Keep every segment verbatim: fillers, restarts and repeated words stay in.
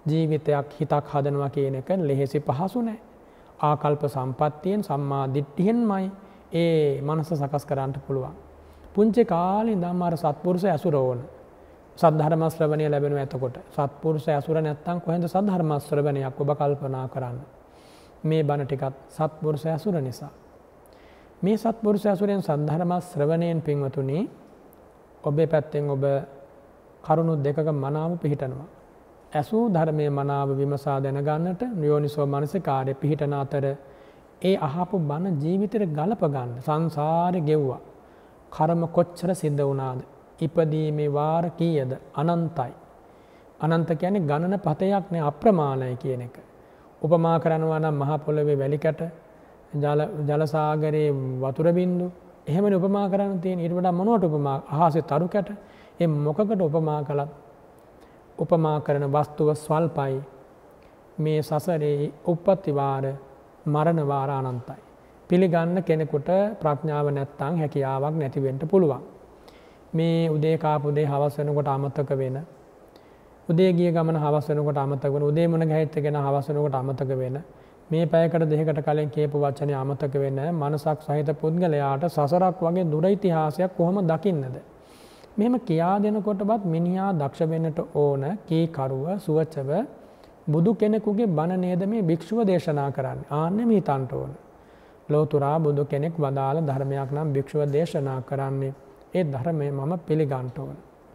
ජීවිතයක් හිතක් හදනවා කියන එක ලෙහෙසි පහසු නෑ. ආකල්ප සම්පත්තියෙන් සම්මා දිට්ඨියෙන්මයි ඒ මනස සකස් කරන්න පුළුවන්. පුංචි කාලේ ඉඳන්ම අර සත්පුරුෂ ඇසුර ඕන. සද්ධර්ම ශ්‍රවණය ලැබෙනවා එතකොට. සත්පුරුෂ ඇසුර නැත්තම් කොහෙන්ද සද්ධර්ම ශ්‍රවණයක් ඔබ කල්පනා කරන්න. මේ බණ ටිකත් සත්පුරුෂ ඇසුර නිසා. මේ සත්පුරුෂ ඇසුරෙන් සද්ධර්ම ශ්‍රවණයෙන් පින්වතුනි ඔබේ පැත්තෙන් ඔබ කරුණු දෙකක මනාව පිහිටනවා. ඇසූ ධර්මයේ මනාව විමසා දැනගන්නට යෝනිසෝ මනසිකාරය පිහිටන අතර ඒ අහපු බණ ජීවිතේට ගලප ගන්න. සංසාරේ ගෙව්වා. කර්ම කොච්චර සිද්ධ වුණාද? ඉපදීමේ වාර කීයද? අනන්තයි. අනන්ත කියන්නේ ගණන පතයක් නේ, අප්‍රමාණයි කියන එක. උපමා කරනවා නම් මහ පොළවේ වැලි කැට, ජල ජල සාගරයේ වතුර බින්දු, එහෙමනේ උපමා කරන්න තියෙන. ඊට වඩා මොනවට උපමා? අහසේ තරු කැට. ඒ මොකකට උපමා කළත් උපමා කරන වස්තුව ස්වල්පයි. මේ සසරේ උප්පත්ති වාර මරණ වාර අනන්තයි. පිළිගන්න කෙනෙකුට ප්‍රඥාව නැත්තම් හැකියාවක් නැති වෙන්න පුළුවන්. මේ උදේ කාපු දේ හවස වෙනකොට අමතක වෙන, උදේ ගිය ගමන හවස වෙනකොට අමතක වෙන, උදේ මොන ගැහිච්චගෙන හවස වෙනකොට අමතක වෙන, මේ පැයකට දෙකකට කලින් කියපු වචනේ අමතක වෙන මනසක් සහිත පුද්ගලයාට සසරක් වගේ දුර ඉතිහාසයක් කොහොම දකින්නද? මෙහෙම කියා දෙනකොටවත් මිනිහා දක්ෂ වෙන්නට ඕන. කී කරුව සුවචව බුදු කෙනෙකුගේ බණ නේද මේ භික්ෂුව දේශනා කරන්නේ. ආන්නේ මේ හිතන්න ඕන. ලෝතුරා බුදු කෙනෙක් වදාළ ධර්මයක් නම් භික්ෂුව දේශනා කරන්නේ. ඒ ධර්මය මම පිළිගන්න ඕන.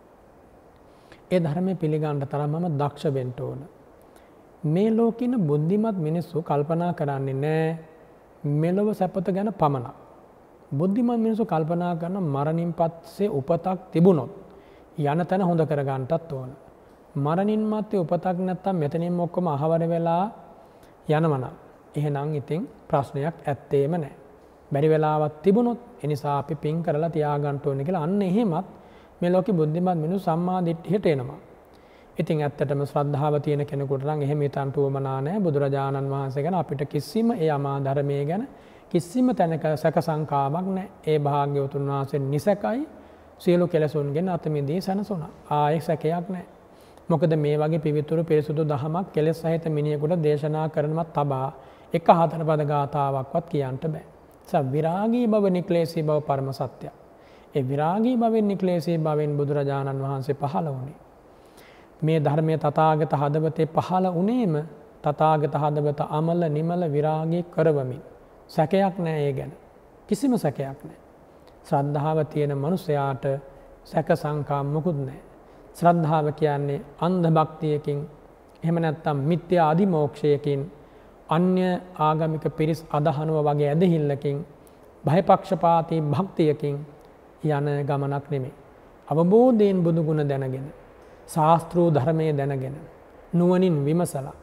ඒ ධර්මය පිළිගන්න තරම් මම දක්ෂ වෙන්න ඕන. මේ ලෝකින බුද්ධිමත් මිනිස්සු කල්පනා කරන්නේ නැහැ මෙලොව සැපත ගැන පමණක්. බුද්ධිමත් මිනිස්සු කල්පනා කරන මරණින් පස්සේ උපතක් තිබුණොත් යන තැන හොඳ කරගන්නටත් ඕන. මරණින් මත්තේ උපතක් නැත්තම් මෙතනින් ඔක්කොම අහවර වෙලා යනවනම් එහෙනම් ඉතින් ප්‍රශ්නයක් ඇත්තේම නැහැ. බැරි වෙලාවක් තිබුණොත් ඒ නිසා අපි පින් කරලා තියාගන්න ඕනේ කියලා අන්න එහෙමත් මේ ලෝකෙ බුද්ධිමත් මිනිස්සු සම්මා දිට්ඨියට එනවා. ඉතින් ඇත්තටම ශ්‍රද්ධාව තියෙන කෙනෙකුට නම් එහෙම හිතන්න උවමනා නැහැ. බුදුරජාණන් වහන්සේ ගැන අපිට කිසිම ඒ අමා ධර්මයේ ගැන කිසිම තැනක සැක සංකාවක් නැහැ. ඒ භාග්‍යවතුන් වහන්සේ නිසකයි සියලු කෙලෙසුන්ගෙන් අත මිදී සැනසුණා. ආයේ සැකයක් නැහැ. මොකද මේ වගේ පිවිතුරු පිරිසුදු දහමක් කෙලෙස් සහිත මිනිහෙකුට දේශනා කරනවත් තබා එක හතර පද ගාථාවක්වත් කියන්න බෑ. ස විරාගී බව නික්ලේශී බව පරම සත්‍යය. ඒ විරාගී භවෙන් නික්ලේශී භවෙන් බුදුරජාණන් වහන්සේ පහළ වුණේ. මේ ධර්මයේ තථාගත හදවතේ පහළ වුණේම තථාගත හදවත අමල නිමල විරාගී කරවමින්. සැකයක් නැහැ ඒ ගැන. කිසිම සැකයක් නැහැ. ශ්‍රද්ධාව තියෙන මනුස්සයාට සැක සංකා මොකුත් නැහැ. ශ්‍රද්ධාව කියන්නේ අන්ධ භක්තියකින් එහෙම නැත්නම් මිත්‍යා අධිමෝක්ෂයකින් අන්‍ය ආගමික පිරිස් අදහනුව වගේ ඇදහිල්ලකින් භයපක්ෂපාතී භක්තියකින් යන ගමනක් නෙමෙයි. අවබෝධයෙන් බුදු ගුණ දැනගෙන ශාස්ත්‍රූ ධර්මයේ දැනගෙන නුවණින් විමසලා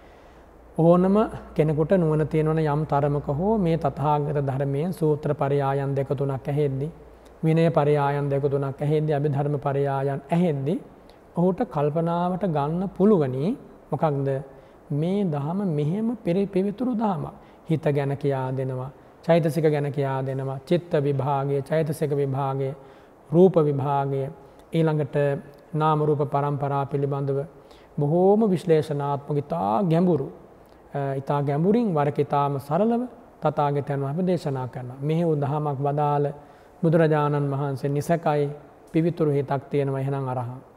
ඕනම කෙනෙකුට නුවණ තියෙනවන යම් තරමක හෝ මේ තථාගත ධර්මයෙන් සූත්‍ර පරයායන් දෙක තුනක් ඇහෙද්දි විනය පරයායන් දෙක තුනක් ඇහෙද්දි අභිධර්ම පරයායන් ඇහෙද්දි ඔහුට කල්පනාවට ගන්න පුළුවනි මොකක්ද මේ දහම මෙහෙම පිවිතුරු දහමක්. හිත ගැන කියා දෙනවා, චෛතසික ගැන කියා දෙනවා, චිත්ත විභාගය, චෛතසික විභාගය, රූප විභාගය, ඊළඟට නාම රූප පරම්පරා පිළිබඳව බොහෝම විශ්ලේෂණාත්මක ඉතා ගැඹුරු ඉතා ගැඹුරින් වරක ඉතාම සරලව තථාගතයන් වහන්සේ දේශනා කරනවා. මෙහෙව් දහමක් වදාළ බුදුරජාණන් වහන්සේ නිසකයි පිවිතුරු හිතක් තියෙනවා. එහෙනම් අරහං